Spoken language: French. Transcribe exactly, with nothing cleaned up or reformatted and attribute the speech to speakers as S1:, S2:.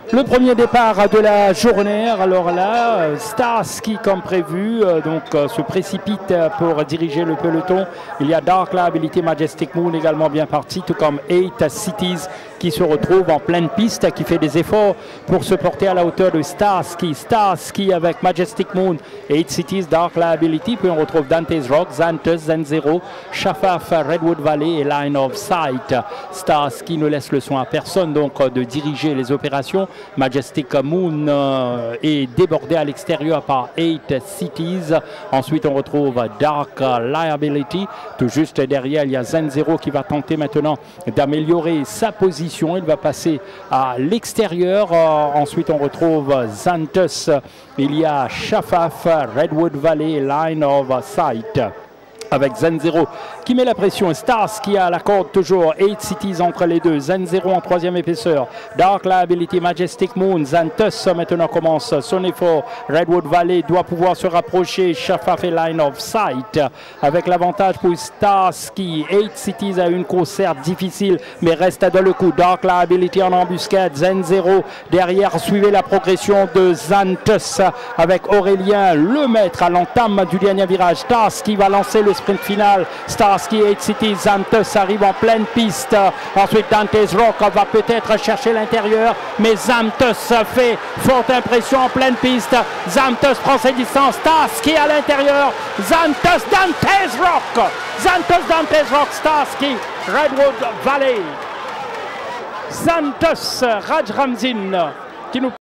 S1: Le premier départ de la journée, alors là, Starsky comme prévu, donc se précipite pour diriger le peloton. Il y a Dark Liability, Majestic Moon également bien parti, tout comme Eight Cities qui se retrouve en pleine piste, qui fait des efforts pour se porter à la hauteur de Starsky. Starsky avec Majestic Moon, Eight Cities, Dark Liability, puis on retrouve Dante's Rock, Xanthus, Zen Zero, Shafaf, Redwood Valley et Line of Sight. Starsky ne laisse le soin à personne donc de diriger les opérations. Majestic Moon euh, est débordé à l'extérieur par Eight Cities. Ensuite, on retrouve Dark Liability. Tout juste derrière, il y a Zen Zero qui va tenter maintenant d'améliorer sa position. Il va passer à l'extérieur. Euh, ensuite, on retrouve Xanthus. Il y a Shafaf, Redwood Valley, Line of Sight. Avec Zen Zero qui met la pression. Stars qui a la corde toujours. Eight Cities entre les deux. Zen Zero en troisième épaisseur. Dark Liability, Majestic Moon. Xanthus maintenant commence son effort. Redwood Valley doit pouvoir se rapprocher. Shafaf et Line of Sight. Avec l'avantage pour Starsky. Eight Cities a une course certes difficile mais reste dans le coup. Dark Liability en embuscade. Zen Zero derrière. Suivez la progression de Xanthus avec Aurélien le maître à l'entame du dernier virage. Starsky va lancer le sprint final. Starsky, Eight Cities, Xanthus arrive en pleine piste. Ensuite, Dante's Rock va peut-être chercher l'intérieur, mais Xanthus fait forte impression en pleine piste. Xanthus prend ses distances. Starsky à l'intérieur. Xanthus, Dante's Rock. Xanthus, Dante's Rock, Starsky, Redwood Valley. Xanthus, Raj Ramzin qui nous